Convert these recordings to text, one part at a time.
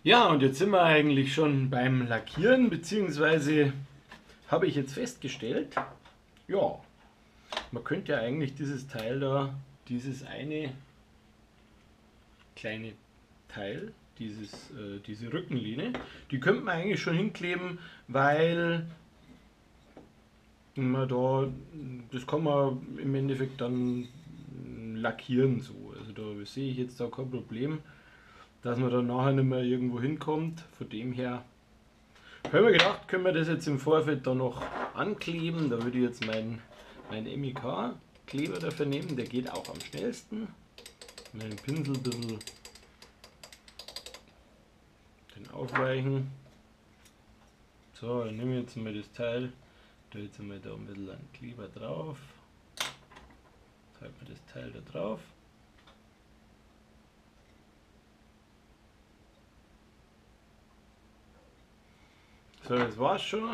Ja, und jetzt sind wir eigentlich schon beim Lackieren, beziehungsweise habe ich jetzt festgestellt, ja, man könnte ja eigentlich dieses Teil da, dieses eine kleine Teil, diese Rückenlehne, die könnte man eigentlich schon hinkleben, weil man da, das kann man im Endeffekt dann lackieren so. Also da sehe ich jetzt da kein Problem, dass man dann nachher nicht mehr irgendwo hinkommt. Von dem her habe ich mir gedacht, können wir das jetzt im Vorfeld dann noch ankleben. Da würde ich jetzt mein MEK-Kleber dafür nehmen, der geht auch am schnellsten. Meinen Pinsel ein bisschen den aufweichen. So, dann nehme ich jetzt mal das Teil, da jetzt einmal da ein bisschen einen Kleber drauf. Jetzt halten wir das Teil da drauf. So, das war's schon.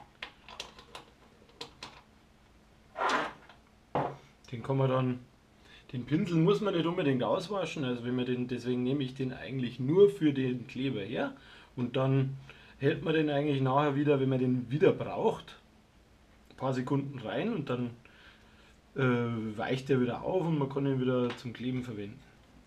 Den kann man dann, den Pinsel muss man nicht unbedingt auswaschen, also wenn man den, deswegen nehme ich den eigentlich nur für den Kleber her und dann hält man den eigentlich nachher wieder, wenn man den wieder braucht, ein paar Sekunden rein und dann weicht er wieder auf und man kann ihn wieder zum Kleben verwenden.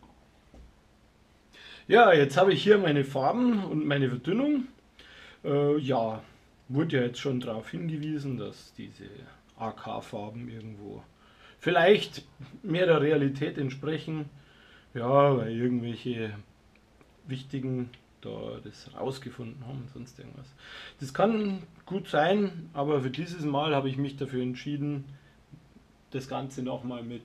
Ja, jetzt habe ich hier meine Farben und meine Verdünnung. Ja, wurde ja jetzt schon darauf hingewiesen, dass diese AK-Farben irgendwo vielleicht mehr der Realität entsprechen. Ja, weil irgendwelche Wichtigen da das rausgefunden haben und sonst irgendwas. Das kann gut sein, aber für dieses Mal habe ich mich dafür entschieden, das Ganze nochmal mit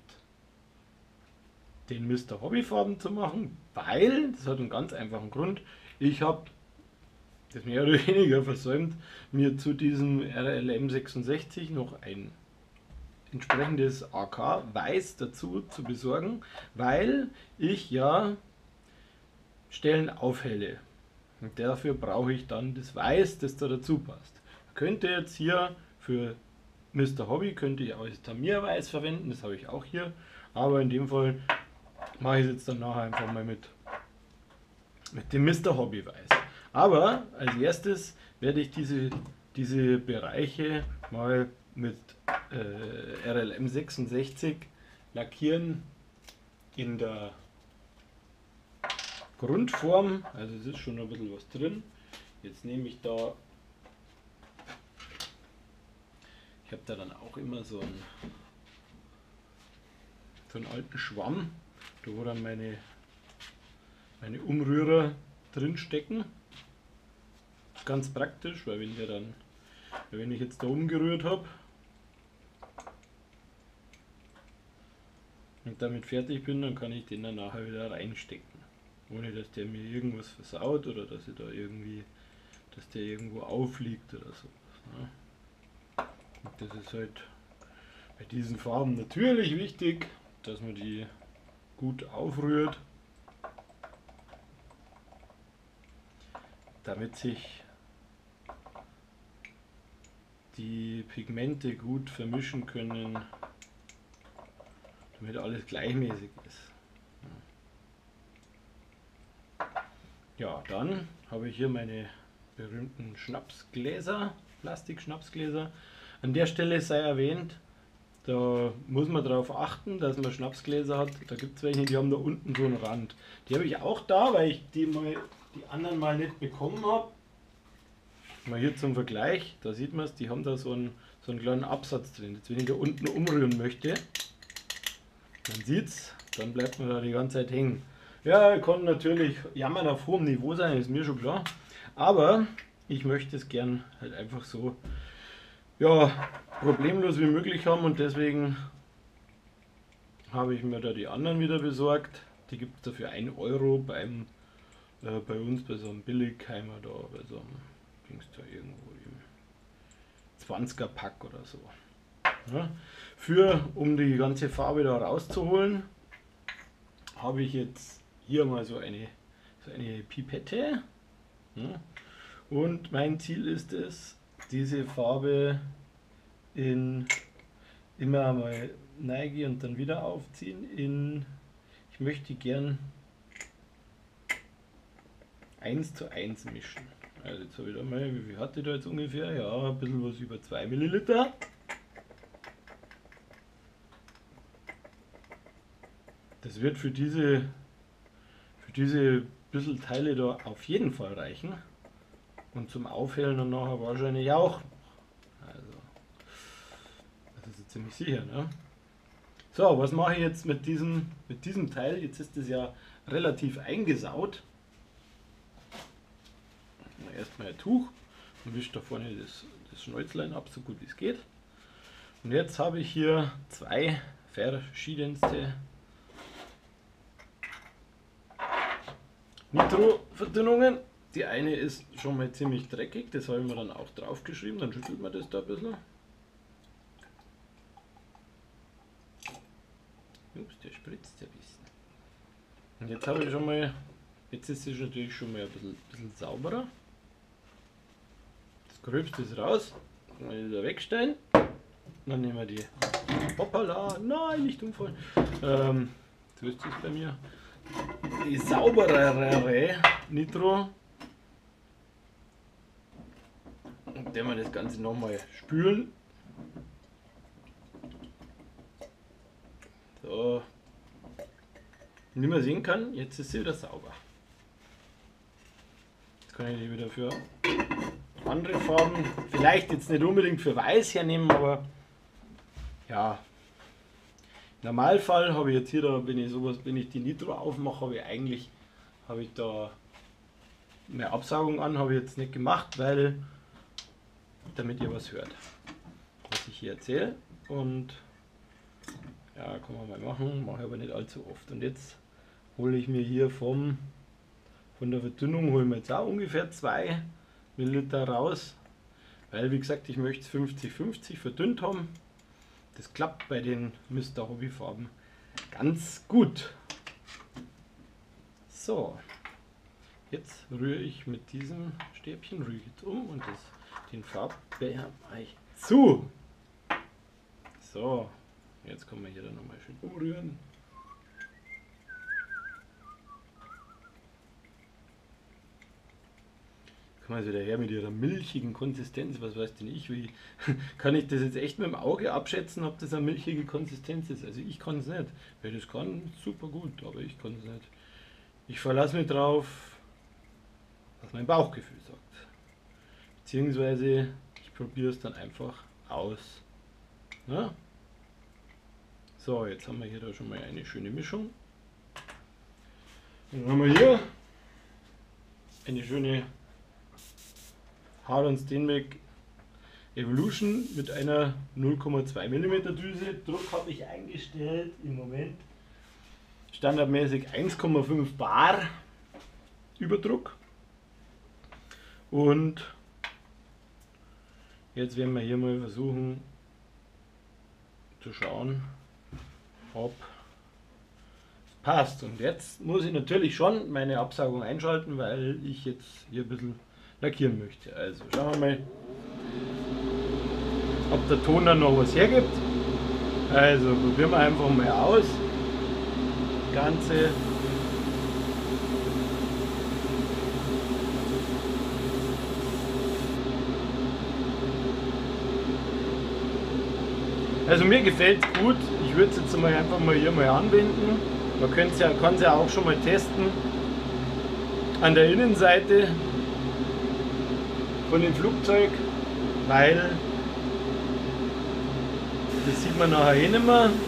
den Mr. Hobbyfarben zu machen, weil, das hat einen ganz einfachen Grund, ich habe das mehr oder weniger versäumt, mir zu diesem RLM 66 noch ein entsprechendes AK Weiß dazu zu besorgen, weil ich ja Stellen aufhelle. Und dafür brauche ich dann das Weiß, das da dazu passt. Ich könnte jetzt hier für Mr. Hobby könnte ich auch das Tamiya Weiß verwenden, das habe ich auch hier, aber in dem Fall mache ich es jetzt dann nachher einfach mal mit dem Mr. Hobby Weiß. Aber als erstes werde ich diese Bereiche mal mit RLM 66 lackieren in der Grundform. Also es ist schon ein bisschen was drin. Jetzt nehme ich da, ich habe da dann auch immer so einen alten Schwamm, da wo dann meine Umrührer drin stecken. Ganz praktisch, weil wenn ich jetzt da umgerührt habe und damit fertig bin, dann kann ich den dann nachher wieder reinstecken. Ohne dass der mir irgendwas versaut oder dass der irgendwo aufliegt oder so. Und das ist halt bei diesen Farben natürlich wichtig, dass man die gut aufrührt, damit sich die Pigmente gut vermischen können, damit alles gleichmäßig ist. Ja, dann habe ich hier meine berühmten Schnapsgläser, Plastik-Schnapsgläser. An der Stelle sei erwähnt, da muss man darauf achten, dass man Schnapsgläser hat. Da gibt es welche, die haben da unten so einen Rand. Die habe ich auch da, weil ich die anderen mal nicht bekommen habe. Mal hier zum Vergleich, da sieht man es, die haben da so einen kleinen Absatz drin. Jetzt wenn ich da unten umrühren möchte, man sieht es, dann bleibt man da die ganze Zeit hängen. Ja, kann natürlich jammern auf hohem Niveau sein, ist mir schon klar. Aber ich möchte es gern halt einfach so, ja, problemlos wie möglich haben und deswegen habe ich mir da die anderen wieder besorgt. Die gibt es dafür 1 Euro bei uns bei so einem Billigheimer da, bei so einem Dings da irgendwo im 20er Pack oder so. Ja, um die ganze Farbe da rauszuholen, habe ich jetzt hier mal so eine Pipette. Ja, und mein Ziel ist es, diese Farbe immer mal neige und dann wieder aufziehen ich möchte gern 1:1 mischen. Also jetzt habe ich da mal, wie viel hatte ich da jetzt ungefähr? Ja, ein bisschen was über 2 Milliliter. Das wird für diese bisschen Teile da auf jeden Fall reichen. Und zum Aufhellen dann nachher wahrscheinlich auch. Also, das ist ziemlich sicher, ne? So, was mache ich jetzt mit diesem Teil? Jetzt ist es ja relativ eingesaut. Erstmal ein Tuch und wische da vorne das Schnäuzlein ab, so gut wie es geht. Und jetzt habe ich hier zwei verschiedenste Nitro-Verdünnungen. Die eine ist schon mal ziemlich dreckig, das habe ich mir dann auch drauf geschrieben, dann schüttelt man das da ein bisschen. Ups, der spritzt ein bisschen. Und jetzt habe ich schon mal, jetzt ist es natürlich schon mal ein bisschen sauberer. Das Gröbste ist raus, dann wieder wegstellen. Dann nehmen wir die, hoppala, nein, nicht umfallen. So ist es bei mir. Die sauberere Nitro. Und dann wir das Ganze nochmal spülen. So. Und wie man sehen kann, jetzt ist sie wieder sauber. Jetzt kann ich die wieder für andere Farben, vielleicht jetzt nicht unbedingt für Weiß hernehmen, aber ja. Im Normalfall habe ich jetzt hier, da, wenn ich die Nitro aufmache, habe ich da eine Absaugung an, habe ich jetzt nicht gemacht, weil damit ihr was hört, was ich hier erzähle. Und ja, kann man mal machen, mache ich aber nicht allzu oft. Und jetzt hole ich mir hier von der Verdünnung, holen wir jetzt auch ungefähr 2 Milliliter raus, weil wie gesagt, ich möchte es 50-50 verdünnt haben. Das klappt bei den Mr. Hobby Farben ganz gut. So, jetzt rühre ich mit diesem Stäbchen jetzt um und den Farbbecher mache ich zu. So, jetzt kann man hier dann nochmal schön umrühren. Kann man so daher mit ihrer milchigen Konsistenz, was weiß denn ich, wie kann ich das jetzt echt mit dem Auge abschätzen, ob das eine milchige Konsistenz ist? Also ich kann es nicht. Wer das kann, super gut, aber ich kann es nicht. Ich verlasse mich drauf, was mein Bauchgefühl sagt. Beziehungsweise ich probiere es dann einfach aus. Na? So, jetzt haben wir hier da schon mal eine schöne Mischung. Dann haben wir hier eine schöne Hard- und Steenbeck Evolution mit einer 0,2 mm Düse. Druck habe ich eingestellt im Moment standardmäßig 1,5 Bar Überdruck. Und jetzt werden wir hier mal versuchen zu schauen, ob es passt. Und jetzt muss ich natürlich schon meine Absaugung einschalten, weil ich jetzt hier ein bisschen lackieren möchte. Also schauen wir mal, ob der Ton dann noch was hergibt. Also probieren wir einfach mal aus. Das Ganze. Also mir gefällt es gut. Ich würde es jetzt mal einfach mal hier mal anwenden. Man kann es ja auch schon mal testen. An der Innenseite von dem Flugzeug, weil das sieht man nachher eh nicht mehr.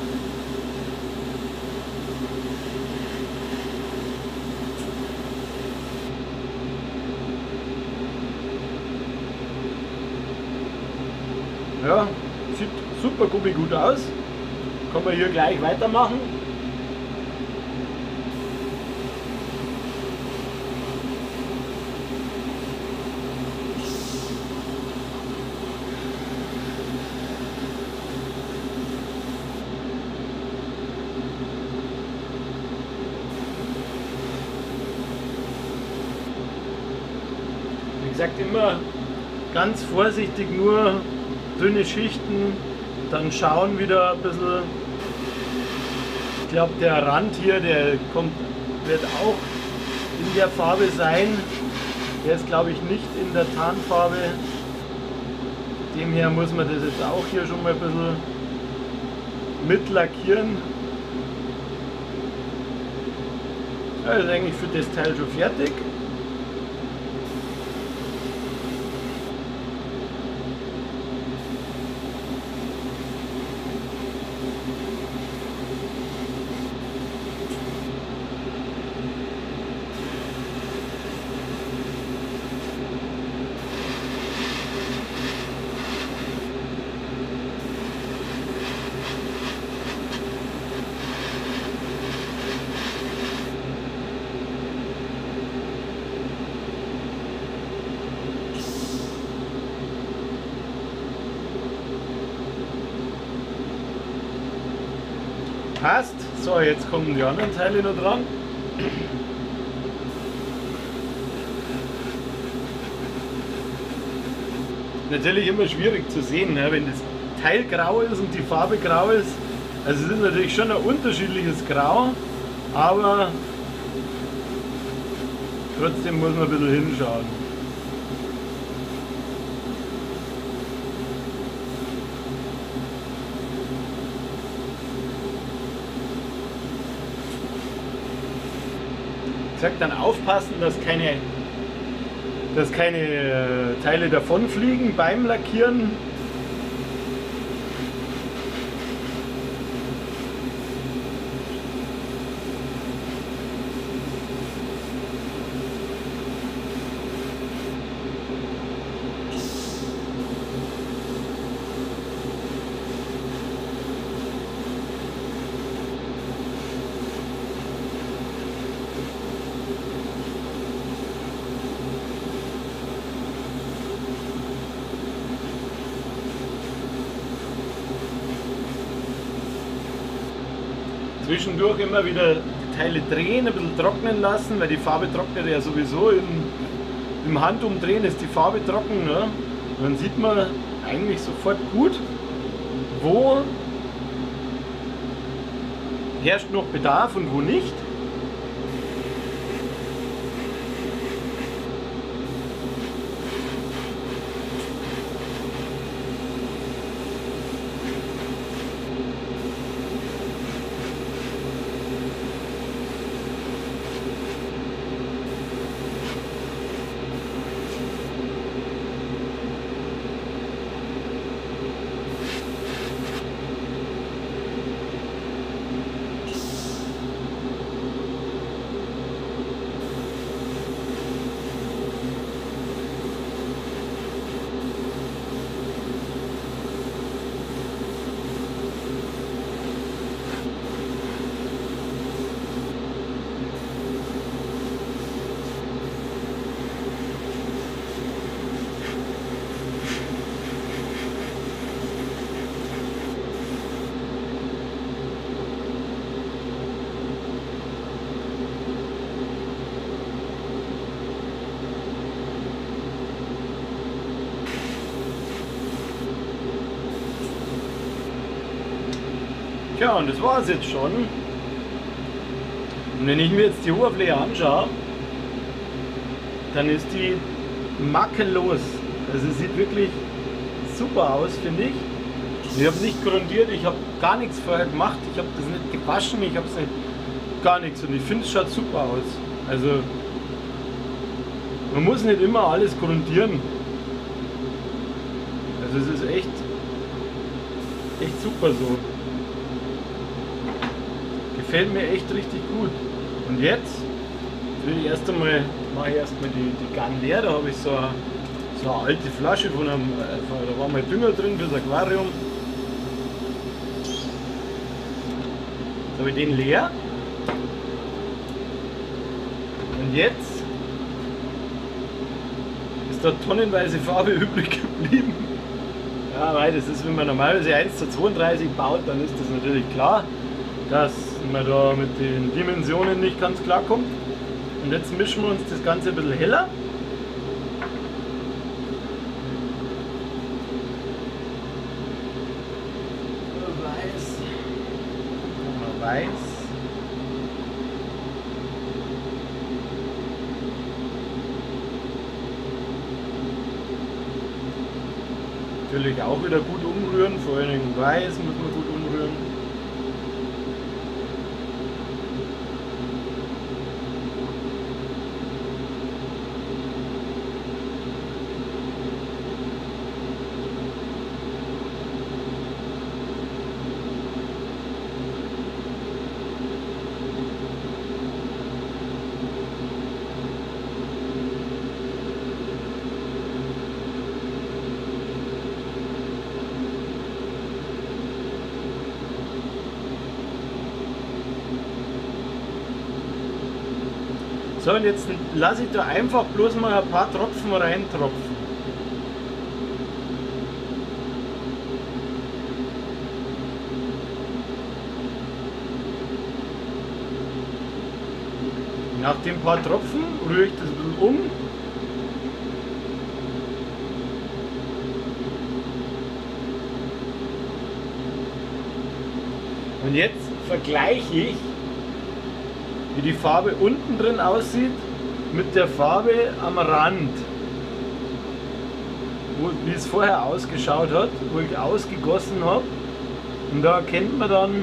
Ja, sieht super gut aus. Kann man hier gleich weitermachen. Wie gesagt, immer ganz vorsichtig, nur dünne Schichten, dann schauen wieder ein bisschen. Ich glaube, der Rand hier, der wird auch in der Farbe sein. Der ist, glaube ich, nicht in der Tarnfarbe. Demher muss man das jetzt auch hier schon mal ein bisschen mit lackieren. Ja, ist eigentlich für das Teil schon fertig. Passt. So, jetzt kommen die anderen Teile noch dran. Natürlich immer schwierig zu sehen, ne? Wenn das Teil grau ist und die Farbe grau ist. Also es ist natürlich schon ein unterschiedliches Grau, aber trotzdem muss man ein bisschen hinschauen. Ich sag dann aufpassen, dass keine Teile davon fliegen beim Lackieren. Zwischendurch immer wieder die Teile drehen, ein bisschen trocknen lassen, weil die Farbe trocknet ja sowieso. Im Handumdrehen ist die Farbe trocken. Ne? Und dann sieht man eigentlich sofort gut, wo herrscht noch Bedarf und wo nicht. Tja, und das war es jetzt schon. Und wenn ich mir jetzt die Oberfläche anschaue, dann ist die makellos. Also es sieht wirklich super aus, finde ich. Ich habe nicht grundiert, ich habe gar nichts vorher gemacht, ich habe das nicht gewaschen, ich habe es nicht, gar nichts. Und ich finde es schaut super aus. Also man muss nicht immer alles grundieren. Also es ist echt super so. Gefällt mir echt richtig gut. Und jetzt will ich mache ich erstmal die Gun leer. Da habe ich so eine alte Flasche da war mal Dünger drin fürs Aquarium. Jetzt habe ich den leer. Und jetzt ist da tonnenweise Farbe übrig geblieben. Ja, weil das ist, wenn man normalerweise 1:32 baut, dann ist das natürlich klar, dass man da mit den Dimensionen nicht ganz klar kommt. Und jetzt mischen wir uns das Ganze ein bisschen heller. Weiß. Natürlich auch wieder gut umrühren, vor allen Dingen weiß muss man gut umrühren. So, und jetzt lasse ich da einfach bloß mal ein paar Tropfen reintropfen. Nach den paar Tropfen rühre ich das ein bisschen um. Und jetzt vergleiche ich, wie die Farbe unten drin aussieht mit der Farbe am Rand, wie es vorher ausgeschaut hat, wo ich ausgegossen habe. Und da erkennt man dann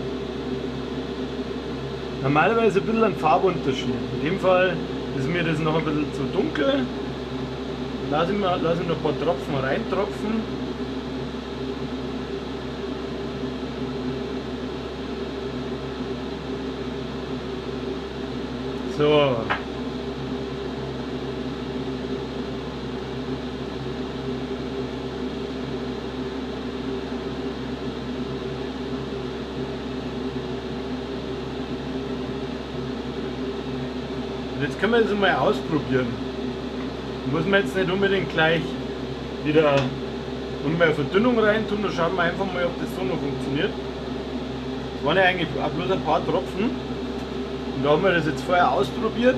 normalerweise ein bisschen einen Farbunterschied. In dem Fall ist mir das noch ein bisschen zu dunkel. Lasse ich noch ein paar Tropfen reintropfen. So. Jetzt können wir das mal ausprobieren. Muss man jetzt nicht unbedingt gleich wieder eine Verdünnung rein tun, da schauen wir einfach mal, ob das so noch funktioniert. Das waren ja eigentlich auch bloß ein paar Tropfen. Und da haben wir das jetzt vorher ausprobiert.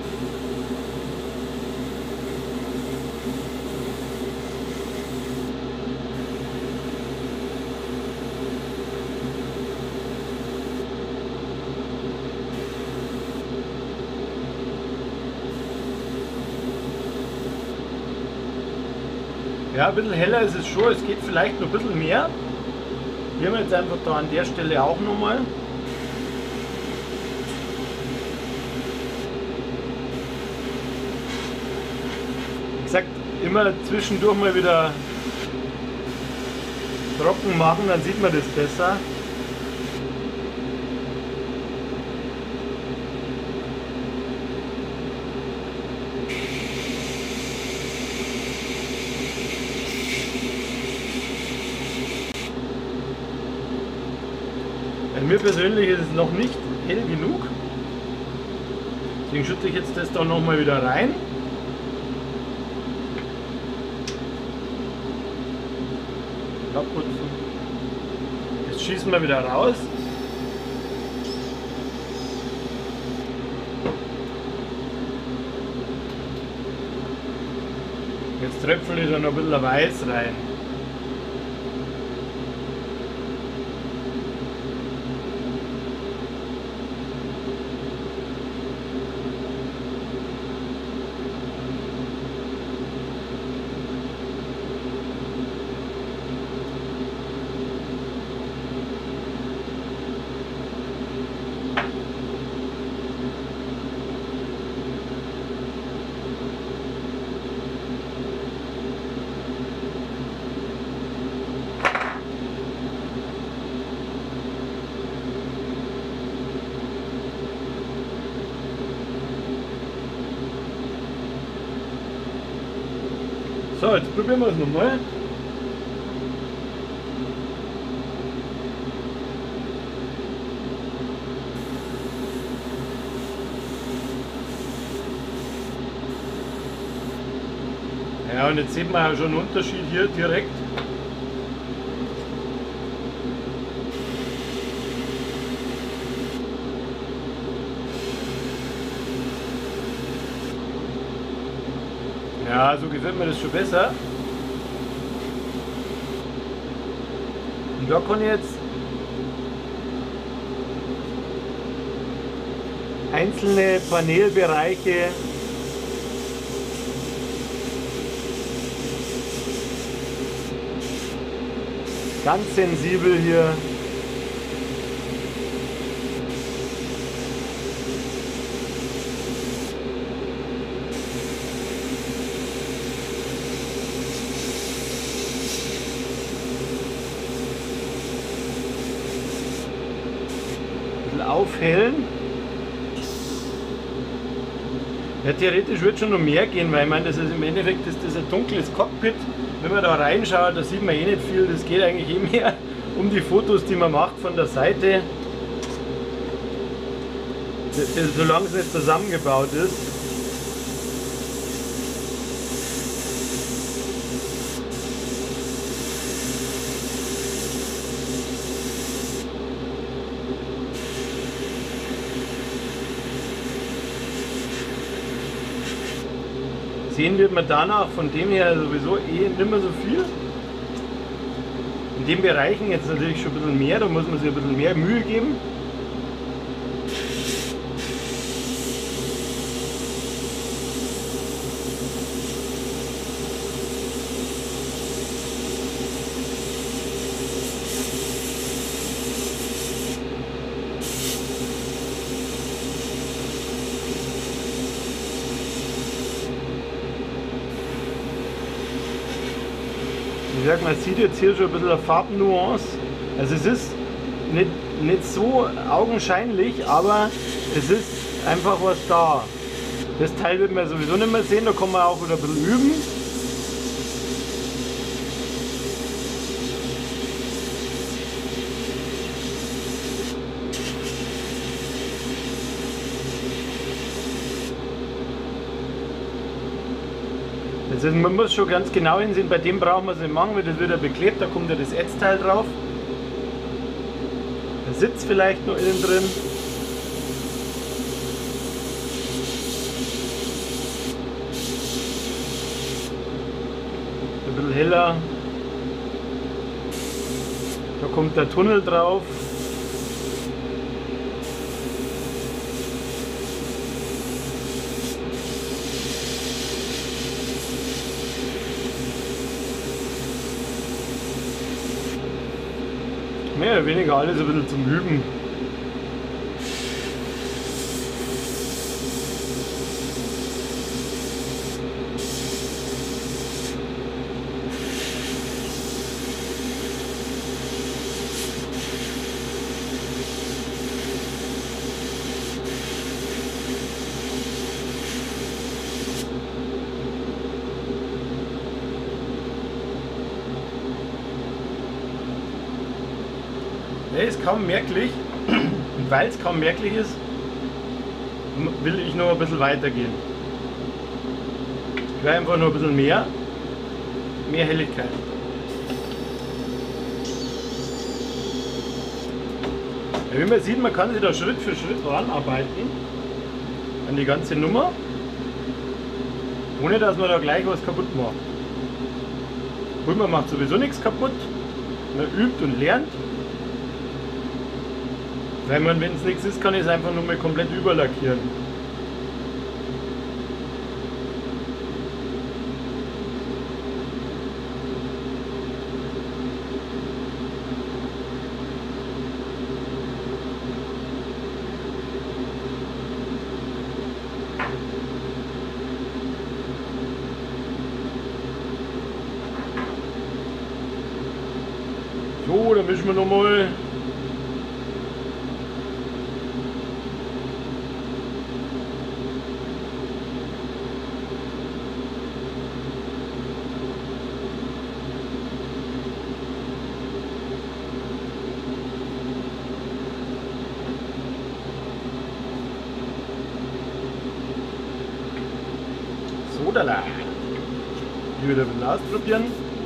Ja, ein bisschen heller ist es schon, es geht vielleicht noch ein bisschen mehr. Wir haben jetzt einfach da an der Stelle auch nochmal. Wie gesagt, immer zwischendurch mal wieder trocken machen, dann sieht man das besser. Bei mir persönlich ist es noch nicht hell genug. Deswegen schütte ich jetzt das da nochmal wieder rein. Abputzen. Jetzt schießen wir wieder raus. Jetzt tröpfle ich da noch ein bisschen Weiß rein. So, jetzt probieren wir es nochmal. Ja, und jetzt sieht man ja schon einen Unterschied hier direkt. Ja, so gefällt mir das schon besser. Und da kann ich jetzt einzelne Panelbereiche Ganz sensibel hier. Aufhellen. Ja, theoretisch wird schon noch mehr gehen, weil ich meine, das ist im Endeffekt ist das ein dunkles Cockpit. Wenn man da reinschaut, da sieht man eh nicht viel. Das geht eigentlich eh mehr um die Fotos, die man macht von der Seite. Solange es nicht zusammengebaut ist. Sehen wird man danach von dem her sowieso eh nicht mehr so viel. In den Bereichen jetzt natürlich schon ein bisschen mehr, da muss man sich ein bisschen mehr Mühe geben. Ich sag, man sieht jetzt hier schon ein bisschen eine Farbnuance. Also es ist nicht so augenscheinlich, aber es ist einfach was da. Das Teil wird man sowieso nicht mehr sehen, da kann man auch wieder ein bisschen üben. Also man muss schon ganz genau hinsehen, bei dem brauchen wir es nicht machen, weil das wird ja beklebt, da kommt ja das Ätzteil drauf. Der Sitz vielleicht noch innen drin. Ein bisschen heller. Da kommt der Tunnel drauf. Mehr oder weniger alles ein bisschen zum Üben. Der ist kaum merklich und weil es kaum merklich ist, will ich noch ein bisschen weitergehen. Ich will einfach nur ein bisschen mehr Helligkeit. Ja, wie man sieht, man kann sich da Schritt für Schritt ranarbeiten an die ganze Nummer, ohne dass man da gleich was kaputt macht. Und man macht sowieso nichts kaputt, man übt und lernt. Weil wenn es nichts ist, kann ich es einfach nur mal komplett überlackieren. So, dann mischen wir nochmal. Sodala. Die wieder ein bisschen ausprobieren.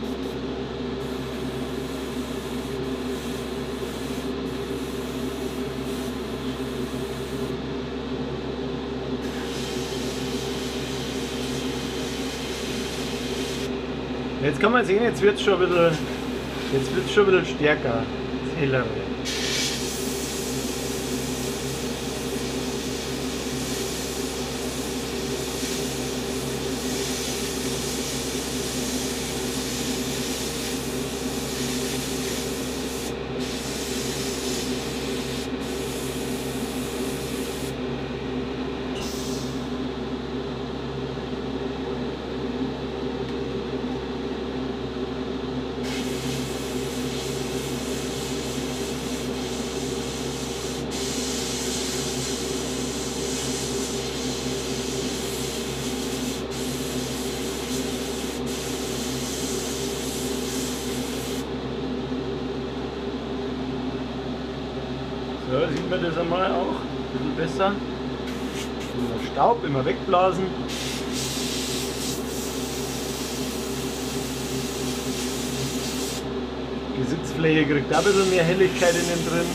Jetzt kann man sehen, jetzt wird es schon ein bisschen stärker, das Hellere. da sieht man das einmal auch ein bisschen besser. Den Staub immer wegblasen. Die Sitzfläche kriegt da ein bisschen mehr Helligkeit innen drin.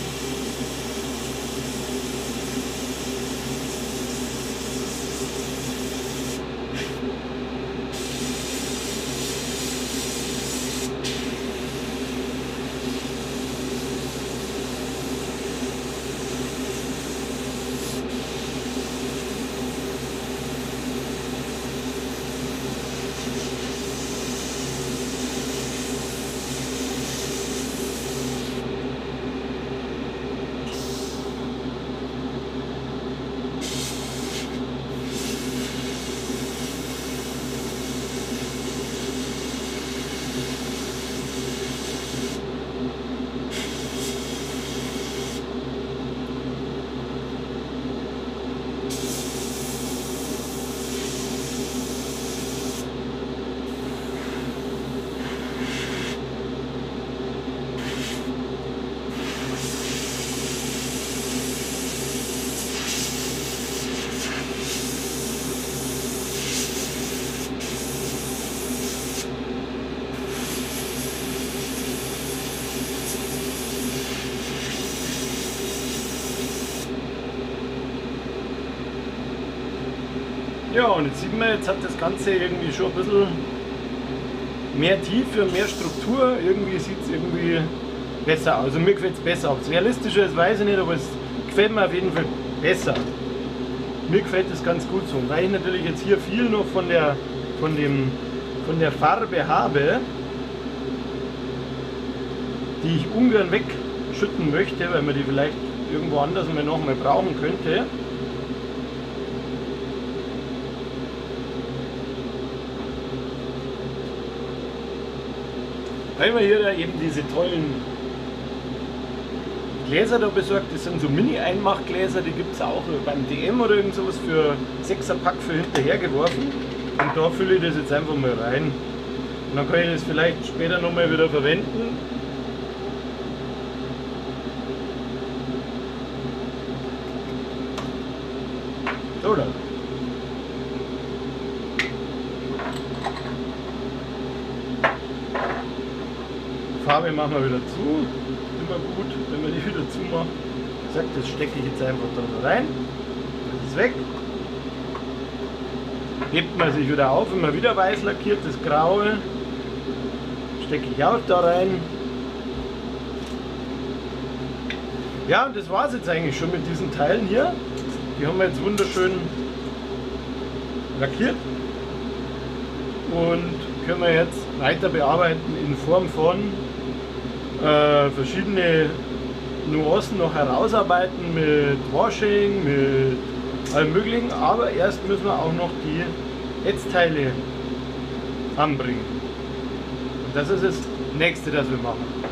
Ja, und jetzt sieht man, jetzt hat das Ganze irgendwie schon ein bisschen mehr Tiefe und mehr Struktur. Irgendwie sieht es irgendwie besser aus. Also mir gefällt es besser. Ob es realistischer ist, weiß ich nicht, aber es gefällt mir auf jeden Fall besser. Mir gefällt das ganz gut so. Und weil ich natürlich jetzt hier viel noch von der Farbe habe, die ich ungern wegschütten möchte, weil man die vielleicht irgendwo anders mal noch mal brauchen könnte. Weil wir hier eben diese tollen Gläser da besorgt, das sind so Mini-Einmachgläser, die gibt es auch beim DM oder irgend sowas für 6er Pack für hinterher geworfen. Und da fülle ich das jetzt einfach mal rein. Und dann kann ich das vielleicht später nochmal wieder verwenden. So dann. Farbe machen wir wieder zu, immer gut, wenn man die wieder zumacht. Wie gesagt, das stecke ich jetzt einfach da rein, das ist weg. Hebt man sich wieder auf, wenn man wieder weiß lackiert, das Graue stecke ich auch da rein. Ja, und das war es jetzt eigentlich schon mit diesen Teilen hier. Die haben wir jetzt wunderschön lackiert und können wir jetzt weiter bearbeiten in Form von verschiedene Nuancen noch herausarbeiten mit Washing, mit allem möglichen, aber erst müssen wir auch noch die Ätzteile anbringen. Und das ist das nächste, das wir machen.